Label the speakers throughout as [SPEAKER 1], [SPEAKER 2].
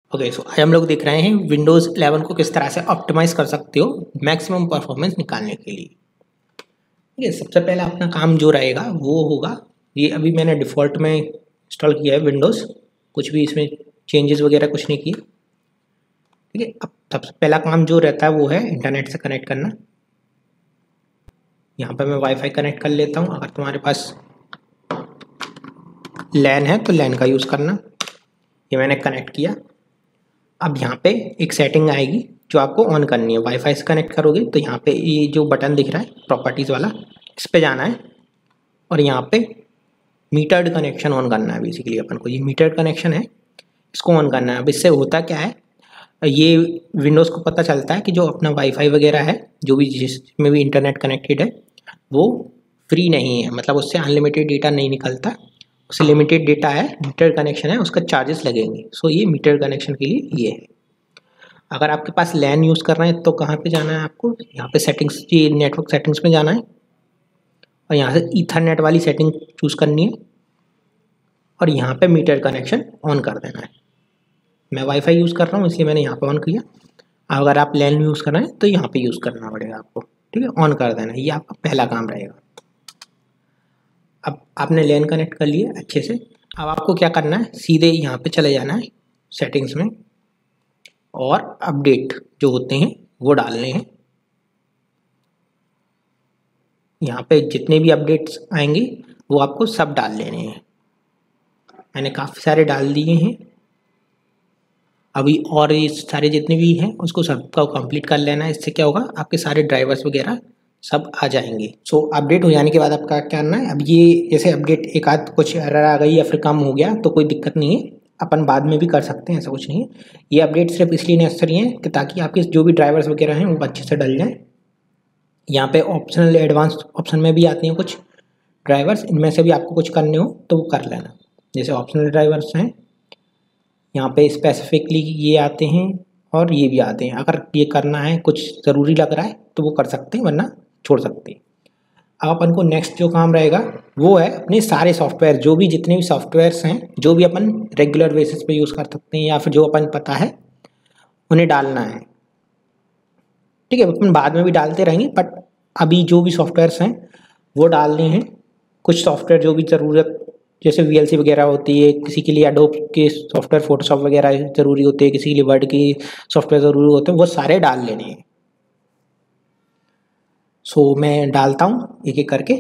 [SPEAKER 1] Okay, सो आज हम लोग देख रहे हैं विंडोज़ 11 को किस तरह से ऑप्टिमाइज़ कर सकते हो मैक्सिमम परफॉर्मेंस निकालने के लिए। ठीक है, सबसे पहला अपना काम जो रहेगा वो होगा, ये अभी मैंने डिफ़ॉल्ट में इंस्टॉल किया है विंडोज़, कुछ भी इसमें चेंजेस वगैरह कुछ नहीं किए। ठीक है, अब सबसे पहला काम जो रहता है वो है इंटरनेट से कनेक्ट करना। यहाँ पर मैं वाईफाई कनेक्ट कर लेता हूँ। अगर तुम्हारे पास लैन है तो लैन का यूज़ करना। ये मैंने कनेक्ट किया। अब यहाँ पे एक सेटिंग आएगी जो आपको ऑन करनी है। वाईफाई से कनेक्ट करोगे तो यहाँ पे ये जो बटन दिख रहा है प्रॉपर्टीज़ वाला, इस पे जाना है और यहाँ पे मीटर्ड कनेक्शन ऑन करना है। बेसिकली अपन को ये मीटर्ड कनेक्शन है, इसको ऑन करना है। अब इससे होता क्या है, ये विंडोज़ को पता चलता है कि जो अपना वाईफाई वगैरह है, जो भी जिसमें भी इंटरनेट कनेक्टेड है, वो फ्री नहीं है, मतलब उससे अनलिमिटेड डेटा नहीं निकलता, उससे लिमिटेड डेटा है, मीटर्ड कनेक्शन है, उसका चार्जेस लगेंगे। सो ये मीटर्ड कनेक्शन के लिए ये है। अगर आपके पास लैन यूज़ कर रहे हैं तो कहाँ पे जाना है आपको, यहाँ पे सेटिंग्स, ये नेटवर्क सेटिंग्स में जाना है और यहाँ से ईथरनेट वाली सेटिंग चूज़ करनी है और यहाँ पे मीटर कनेक्शन ऑन कर देना है। मैं वाईफाई यूज़ कर रहा हूँ इसलिए मैंने यहाँ पे ऑन किया। अगर आप लैन यूज़ कर रहे हैं तो यहाँ पे यूज़ करना पड़ेगा आपको। ठीक है, ऑन कर देना है, ये आपका पहला काम रहेगा। अब आपने लैन कनेक्ट कर लिया अच्छे से। अब आपको क्या करना है, सीधे यहाँ पे चले जाना है सेटिंग्स में और अपडेट जो होते हैं वो डालने हैं। यहाँ पे जितने भी अपडेट्स आएंगे वो आपको सब डाल लेने हैं। मैंने काफ़ी सारे डाल दिए हैं अभी, और ये सारे जितने भी हैं उसको सबका कंप्लीट कर लेना है। इससे क्या होगा, आपके सारे ड्राइवर्स वगैरह सब आ जाएंगे। सो अपडेट हो जाने के बाद आपका क्या करना है, अब ये जैसे अपडेट एक आध कुछ एरर आ गई या फिर कम हो गया तो कोई दिक्कत नहीं है, अपन बाद में भी कर सकते हैं, ऐसा कुछ नहीं है। ये अपडेट सिर्फ इसलिए नेसेसरी है कि ताकि आपके जो भी ड्राइवर्स वगैरह हैं वो अच्छे से डल जाएँ। यहाँ पे ऑप्शनल एडवांस ऑप्शन में भी आती हैं कुछ ड्राइवर्स, इनमें से भी आपको कुछ करने हो तो वो कर लेना। जैसे ऑप्शनल ड्राइवर्स हैं, यहाँ पे स्पेसिफिकली ये आते हैं और ये भी आते हैं। अगर ये करना है, कुछ ज़रूरी लग रहा है तो वो कर सकते हैं, वरना छोड़ सकते हैं। अब अपन को नेक्स्ट जो काम रहेगा वो है अपने सारे सॉफ्टवेयर, जो भी जितने भी सॉफ्टवेयर्स हैं जो भी अपन रेगुलर बेसिस पे यूज़ कर सकते हैं या फिर जो अपन पता है उन्हें डालना है। ठीक है, अपन बाद में भी डालते रहेंगे बट अभी जो भी सॉफ्टवेयर्स हैं वो डालने हैं। कुछ सॉफ्टवेयर जो भी ज़रूरत, जैसे VLC वगैरह होती है, किसी के लिए एडोब के सॉफ्टवेयर फोटोशॉप वगैरह ज़रूरी होते हैं, किसी के लिए वर्ड की सॉफ्टवेयर ज़रूरी होते हैं, वो सारे डाल लेने हैं। सो मैं डालता हूँ एक एक करके।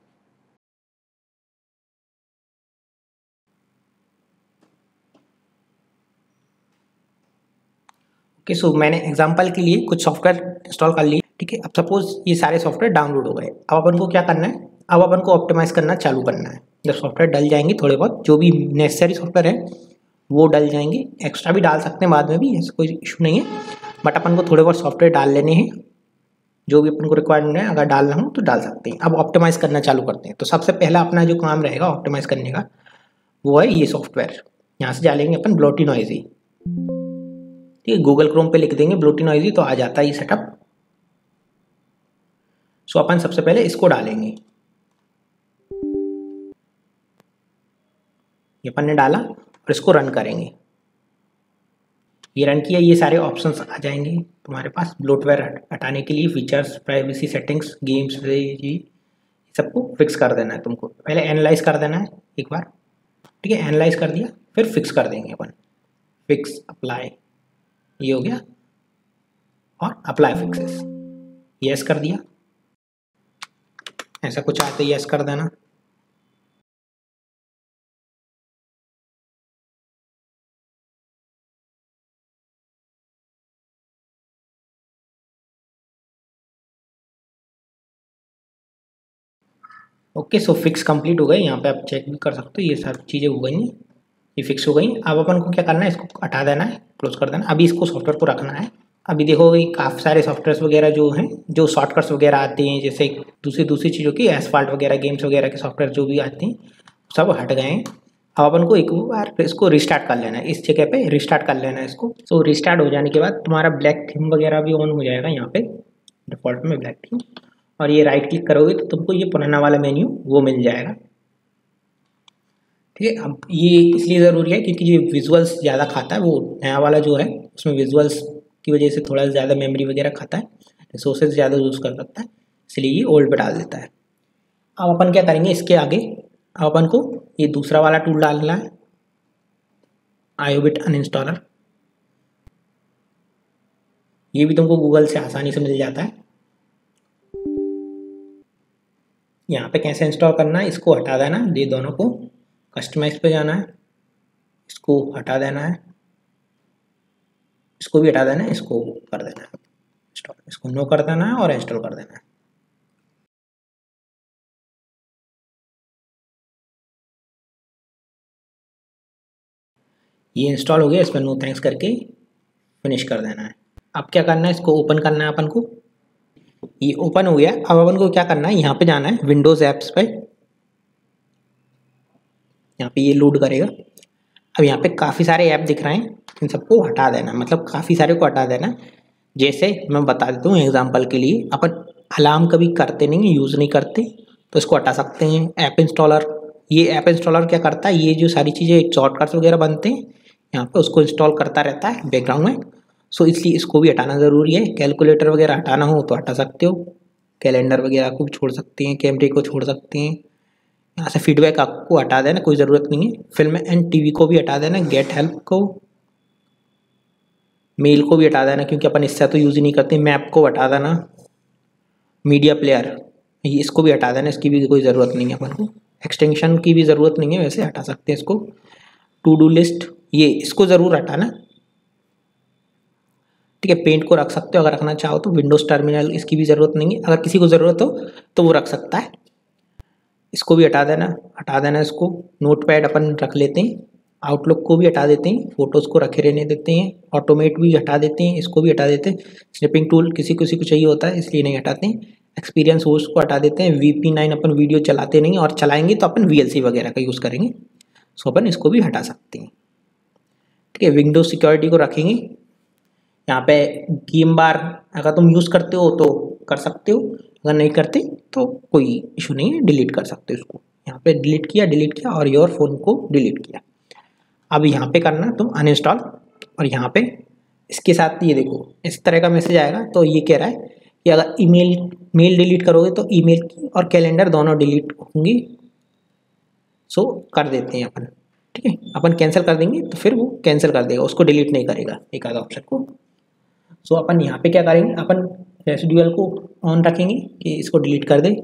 [SPEAKER 1] ओके, सो मैंने एग्जांपल के लिए कुछ सॉफ्टवेयर इंस्टॉल कर लिए। ठीक है, अब सपोज ये सारे सॉफ्टवेयर डाउनलोड हो गए। अब अपन को क्या करना है, अब अपन को ऑप्टिमाइज़ करना चालू करना है। जब सॉफ्टवेयर डल जाएंगे थोड़े बहुत, जो भी नेसेसरी सॉफ्टवेयर है वो डल जाएंगे, एक्स्ट्रा भी डाल सकते हैं बाद में भी, ऐसा कोई इशू नहीं है, बट अपन को थोड़े बहुत सॉफ्टवेयर डाल लेने हैं जो भी अपन को रिक्वायरमेंट है। अगर डालना हो तो डाल सकते हैं। अब ऑप्टिमाइज़ करना चालू करते हैं। तो सबसे पहला अपना जो काम रहेगा ऑप्टिमाइज़ करने का वो है ये सॉफ्टवेयर। यहाँ से डालेंगे अपन ब्लोटी नॉइजी। ठीक है, गूगल क्रोम पे लिख देंगे ब्लोटी नॉइजी तो आ जाता है ये सेटअप। सो अपन सबसे पहले इसको डालेंगे। ये अपन ने डाला और इसको रन करेंगे। ये रन किया, ये सारे ऑप्शंस आ जाएंगे तुम्हारे पास ब्लोटवेयर हटाने के लिए। फीचर्स, प्राइवेसी सेटिंग्स, गेम्स, जी सबको फिक्स कर देना है तुमको। पहले एनालाइज कर देना है एक बार। ठीक है, एनालाइज कर दिया फिर फिक्स कर देंगे अपन। फिक्स अप्लाई, ये हो गया, और अप्लाई फिक्सेस यस कर दिया। ऐसा कुछ आते यस कर देना। ओके, सो फिक्स कंप्लीट हो गए। यहाँ पे आप चेक भी कर सकते हो, ये सब चीज़ें हो गई हैं, ये फिक्स हो गई। अब अपन को क्या करना है, इसको हटा देना है, क्लोज कर देना। अभी इसको सॉफ्टवेयर को रखना है। अभी देखो ये काफ़ी सारे सॉफ्टवेयर्स वगैरह जो हैं, जो शॉर्टकट्स वगैरह आते हैं, जैसे दूसरी चीज़ों की एसफाल्ट वगैरह, गेम्स वगैरह के सॉफ्टवेयर जो भी आते हैं सब हट गए हैं। अब अपन को एक बार इसको रिस्टार्ट कर लेना है, इस जगह पे रिस्टार्ट कर लेना है इसको। सो रिस्टार्ट हो जाने के बाद तुम्हारा ब्लैक थीम वगैरह भी ऑन हो जाएगा यहाँ पे डिफ़ॉल्ट में, ब्लैक थीम। और ये राइट क्लिक करोगे तो तुमको ये पुराना वाला मेन्यू वो मिल जाएगा। ठीक है। अब ये इसलिए ज़रूरी है क्योंकि ये विजुअल्स ज़्यादा खाता है, वो नया वाला जो है उसमें विजुअल्स की वजह से थोड़ा ज़्यादा मेमोरी वगैरह खाता है, रिसोर्सेज ज़्यादा यूज़ कर सकता है, इसलिए ये ओल्ड पे डाल देता है। अब अपन क्या करेंगे इसके आगे, अब अपन को ये दूसरा वाला टूल डालना है, आयोबिट अनइंस्टॉलर। ये भी तुमको गूगल से आसानी से मिल जाता है। यहाँ पे कैसे इंस्टॉल करना है, इसको हटा देना, ये दोनों को कस्टमाइज पे जाना है, इसको हटा देना है, इसको भी हटा देना है, इसको कर देना है इंस्टॉल, इसको नो कर देना है और इंस्टॉल कर देना है। ये इंस्टॉल हो गया, इस पर नो थैंक्स करके फिनिश कर देना है। अब क्या करना है, इसको ओपन करना है अपन को। ये ओपन हो गया। अब अपन को क्या करना है, यहाँ पे जाना है विंडोज़ ऐप्स पे, यहाँ पे ये लोड करेगा। अब यहाँ पे काफ़ी सारे ऐप दिख रहे हैं, इन सबको हटा देना, मतलब काफ़ी सारे को हटा देना। जैसे मैं बता देता हूँ एग्जांपल के लिए, अपन अलार्म कभी करते नहीं, यूज़ नहीं करते, तो इसको हटा सकते हैं। ऐप इंस्टॉलर, ये ऐप इंस्टॉलर क्या करता है, ये जो सारी चीज़ें शॉर्टकट्स वगैरह बनते हैं यहाँ पे उसको इंस्टॉल करता रहता है बैकग्राउंड में, सो इसलिए इसको भी हटाना ज़रूरी है। कैलकुलेटर वगैरह हटाना हो तो हटा सकते हो, कैलेंडर वगैरह को भी छोड़ सकते हैं, कैमरे को छोड़ सकते हैं। यहाँ से फीडबैक आपको हटा देना, कोई ज़रूरत नहीं है। फिल्म एंड टीवी को भी हटा देना, गेट हेल्प को, मेल को भी हटा देना क्योंकि अपन इससे तो यूज़ ही नहीं करते। मैप को हटा देना, मीडिया प्लेयर ये इसको भी हटा देना, इसकी भी कोई ज़रूरत नहीं है अपन को। एक्सटेंशन की भी ज़रूरत नहीं है, वैसे हटा सकते हैं इसको। टू डू लिस्ट ये इसको ज़रूर हटाना, ठीक है। पेंट को रख सकते हो अगर रखना चाहो तो। विंडोज़ टर्मिनल इसकी भी ज़रूरत नहीं है, अगर किसी को ज़रूरत हो तो वो रख सकता है। इसको भी हटा देना इसको। नोटपैड अपन रख लेते हैं, आउटलुक को भी हटा देते हैं, फोटोज़ को रखे रहने देते हैं, ऑटोमेट भी हटा देते हैं, इसको भी हटा देते हैं। स्निपिंग टूल किसी किसी को चाहिए होता है इसलिए नहीं हटाते हैं। एक्सपीरियंस होस्ट को हटा देते हैं। VP9 अपन वीडियो चलाते नहीं, और चलाएंगे तो अपन VLC वगैरह का यूज़ करेंगे, सो अपन इसको भी हटा सकते हैं, ठीक है। विंडोज सिक्योरिटी को रखेंगे। यहाँ पे गेम बार अगर तुम यूज़ करते हो तो कर सकते हो, अगर नहीं करते तो कोई इशू नहीं है, डिलीट कर सकते हो इसको। यहाँ पे डिलीट किया और योर फोन को डिलीट किया। अब यहाँ पे करना तुम अनइंस्टॉल, और यहाँ पे इसके साथ ये देखो इस तरह का मैसेज आएगा। तो ये कह रहा है कि अगर मेल डिलीट करोगे तो ईमेल की और कैलेंडर दोनों डिलीट होंगी, सो कर देते हैं अपन, ठीक है। अपन कैंसिल कर देंगे तो फिर वो कैंसिल कर देगा, उसको डिलीट नहीं करेगा एक आधा ऑप्शन को। सो अपन यहाँ पे क्या करेंगे, अपन रेसिडुअल को ऑन रखेंगे कि इसको डिलीट कर दे,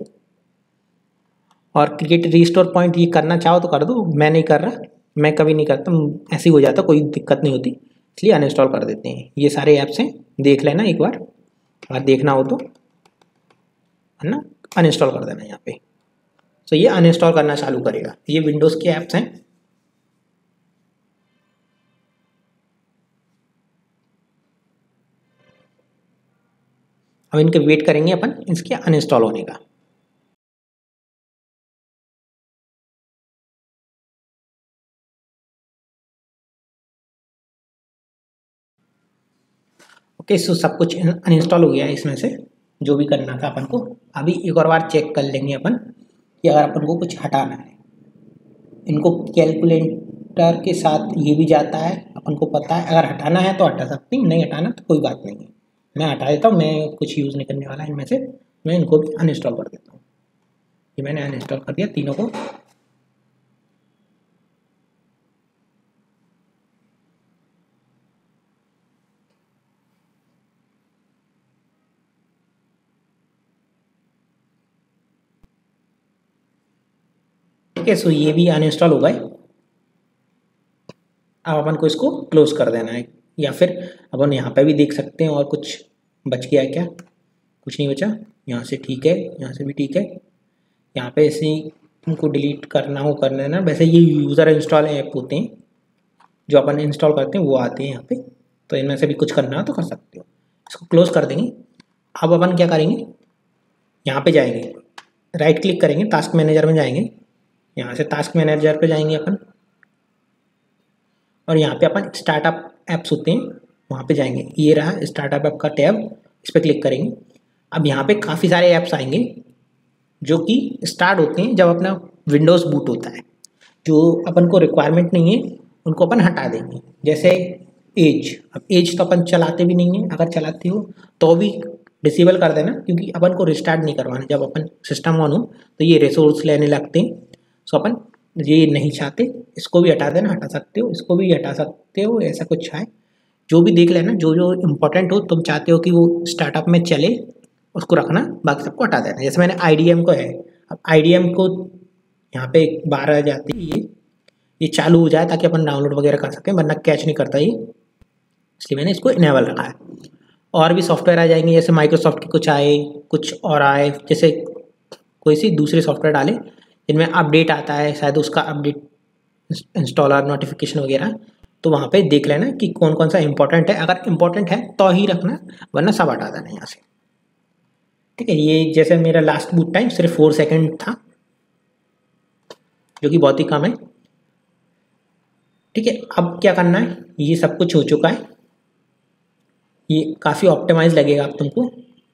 [SPEAKER 1] और क्रिएट रिस्टोर पॉइंट ये करना चाहो तो कर दो, मैं नहीं कर रहा, मैं कभी नहीं करता, ऐसे ही हो जाता, कोई दिक्कत नहीं होती, इसलिए अनइंस्टॉल कर देते हैं। ये सारे ऐप्स हैं, देख लेना एक बार, अगर देखना हो तो है ना, अनइंस्टॉल कर देना यहाँ पे। सो ये अनइंस्टॉल करना चालू करेगा। ये विंडोज़ के ऐप्स हैं। अब इनके वेट करेंगे अपन इसके अनइंस्टॉल होने का। ओके, सो सब कुछ अनइंस्टॉल हो गया है इसमें से, जो भी करना था अपन को। अभी एक और बार चेक कर लेंगे अपन कि अगर अपन को कुछ हटाना है, इनको कैलकुलेटर के साथ ये भी जाता है, अपन को पता है। अगर हटाना है तो हटा सकते हैं, नहीं हटाना तो कोई बात नहीं है। मैं हटा देता हूँ, मैं कुछ यूज़ नहीं करने वाला इनमें से, मैं इनको भी अनइंस्टॉल कर देता हूँ। ये मैंने अनइंस्टॉल कर दिया तीनों को। ठीक है, सो ये भी अनइंस्टॉल हो गए। अब अपन को इसको क्लोज कर देना है, या फिर अपन यहाँ पे भी देख सकते हैं और कुछ बच गया है क्या, कुछ नहीं बचा। यहाँ से ठीक है, यहाँ से भी ठीक है। यहाँ पे ऐसे ही उनको डिलीट करना हो कर लेना। वैसे ये यूज़र इंस्टॉल ऐप होते हैं जो अपन इंस्टॉल करते हैं, वो आते हैं यहाँ पे, तो इनमें से भी कुछ करना हो तो कर सकते हो। इसको क्लोज कर देंगे। अब अपन क्या करेंगे, यहाँ पे जाएंगे, राइट क्लिक करेंगे, टास्क मैनेजर में जाएंगे। यहाँ से टास्क मैनेजर पे जाएंगे अपन, और यहाँ पे अपन स्टार्टअप ऐप्स होते हैं वहाँ पे जाएंगे। ये रहा स्टार्टअप ऐप का टैब, इस पर क्लिक करेंगे। अब यहाँ पे काफ़ी सारे ऐप्स आएंगे जो कि स्टार्ट होते हैं जब अपना विंडोज़ बूट होता है। जो अपन को रिक्वायरमेंट नहीं है उनको अपन हटा देंगे। जैसे एज, अब एज तो अपन चलाते भी नहीं है, अगर चलाते हो तो भी डिसेबल कर देना, क्योंकि अपन को रिस्टार्ट नहीं करवाना। जब अपन सिस्टम ऑन हो तो ये रिसोर्स लेने लगते हैं, सो अपन ये नहीं चाहते। इसको भी हटा देना, हटा सकते हो, इसको भी हटा सकते हो, ऐसा कुछ है। जो भी देख लेना, जो जो इम्पोर्टेंट हो तुम चाहते हो कि वो स्टार्टअप में चले, उसको रखना, बाकी सबको हटा देना। जैसे मैंने IDM को है, अब IDM को यहाँ पे 12 आ जाती है, ये चालू हो जाए ताकि अपन डाउनलोड वगैरह कर सकें, वरना कैच नहीं करता ये, इसलिए मैंने इसको इनेबल रखा है। और भी सॉफ्टवेयर आ जाएंगे, जैसे माइक्रोसॉफ्ट के कुछ आए, कुछ और आए, जैसे कोई सी दूसरे सॉफ्टवेयर डाले जिनमें अपडेट आता है, शायद उसका अपडेट इंस्टॉलर नोटिफिकेशन वगैरह, तो वहाँ पे देख लेना कि कौन कौन सा इंपॉर्टेंट है। अगर इंपॉर्टेंट है तो ही रखना, वरना सब हटा देना यहाँ से। ठीक है, ये जैसे मेरा लास्ट बूट टाइम सिर्फ 4 सेकेंड था, जो कि बहुत ही कम है। ठीक है, अब क्या करना है, ये सब कुछ हो चुका है, ये काफ़ी ऑप्टिमाइज लगेगा अब तुमको।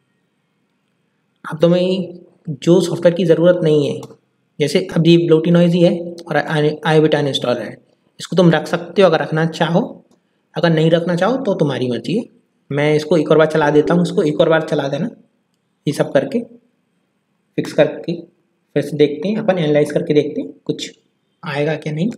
[SPEAKER 1] अब तुम्हें जो सॉफ्टवेयर की ज़रूरत नहीं है, जैसे अब ये ब्लोटिनॉइज ही है और iBit अनइंस्टॉल है, इसको तुम रख सकते हो अगर रखना चाहो। अगर नहीं रखना चाहो तो तुम्हारी मर्जी है। मैं इसको एक और बार चला देता हूँ, इसको एक और बार चला देना, ये सब करके फिक्स करके फिर से देखते हैं, अपन एनालाइज करके देखते हैं कुछ आएगा क्या नहीं।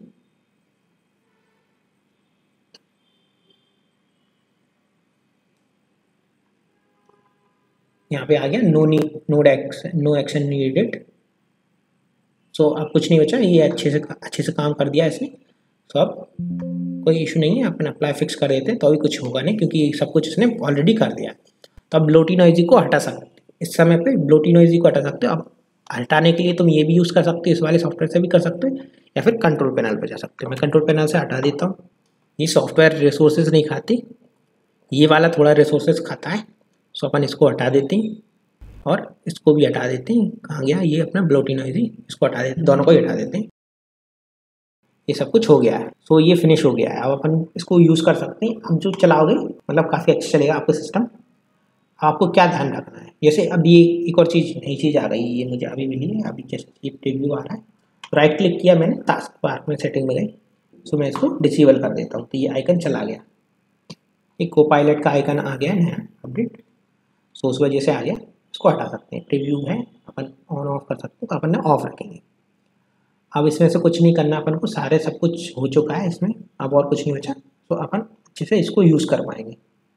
[SPEAKER 1] यहाँ पे आ गया नो एक्शन नीडेड। सो अब कुछ नहीं बचा, ये अच्छे से काम कर दिया इसने। तो अब कोई इशू नहीं है, अपन अप्लाई फिक्स कर देते तो अभी कुछ होगा नहीं, क्योंकि सब कुछ इसने ऑलरेडी कर दिया। तो अब ब्लोटिनॉइजी को हटा सकते, इस समय पे ब्लोटिनॉइजी को हटा सकते हो। अब हटाने के लिए तुम ये भी यूज़ कर सकते हो, इस वाले सॉफ्टवेयर से भी कर सकते हो, या फिर कंट्रोल पैनल पर जा सकते हो। मैं कंट्रोल पैनल से हटा देता हूँ। ये सॉफ्टवेयर रिसोर्सेज नहीं खाती, ये वाला थोड़ा रिसोर्सेज खाता है, सो अपन इसको हटा देते हैं और इसको भी हटा देते हैं। कहाँ गया ये अपना ब्लोटिनॉइजी, इसको हटा देते हैं, दोनों को ही हटा देते हैं। ये सब कुछ हो गया है, सो ये फिनिश हो गया है। अब अपन इसको यूज़ कर सकते हैं। अब जो चलाओगे मतलब काफ़ी अच्छा चलेगा आपका सिस्टम। आपको क्या ध्यान रखना है, जैसे अब ये एक और नई चीज़ आ गई है, ये मुझे अभी मिली है, अभी जस्ट ये प्रीव्यू आ रहा है। राइट क्लिक किया मैंने, टास्क बार में सेटिंग में गई, सो मैं इसको डिसेबल कर देता हूँ, तो ये आइकन चला गया। एक कोपायलट का आइकन आ गया नया अपडेट, सो उस वजह से आ गया। इसको हटा सकते हैं, प्रीव्यू है, अपन ऑन ऑफ कर सकते हैं, तो अपन ने ऑफ रखेंगे। अब इसमें से कुछ नहीं करना अपन को, सारे सब कुछ हो चुका है इसमें, अब और कुछ नहीं बचा, तो अपन अच्छे से इसको यूज़ कर पाएंगे।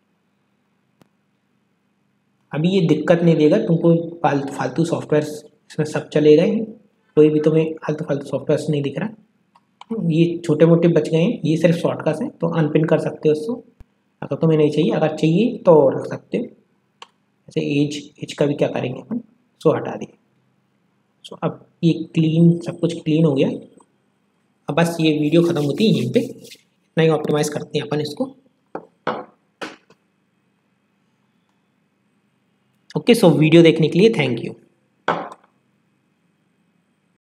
[SPEAKER 1] अभी ये दिक्कत नहीं देगा तुमको, फालतू सॉफ्टवेयर इसमें सब चले गए हैं, कोई भी तुम्हें फालतू सॉफ्टवेयर नहीं दिख रहा। ये छोटे मोटे बच गए हैं, ये सिर्फ शॉर्टकट है, तो अनपिन कर सकते हो उसको अगर तुम्हें नहीं चाहिए। अगर चाहिए तो रख सकते हो। जैसे एज का भी क्या करेंगे अपन, सो हटा दिए। सो अब ये क्लीन, सब कुछ क्लीन हो गया। अब बस ये वीडियो ख़त्म होती है यहीं पे, इतना ही ऑप्टिमाइज़ करते हैं अपन इसको। ओके, सो वीडियो देखने के लिए थैंक यू।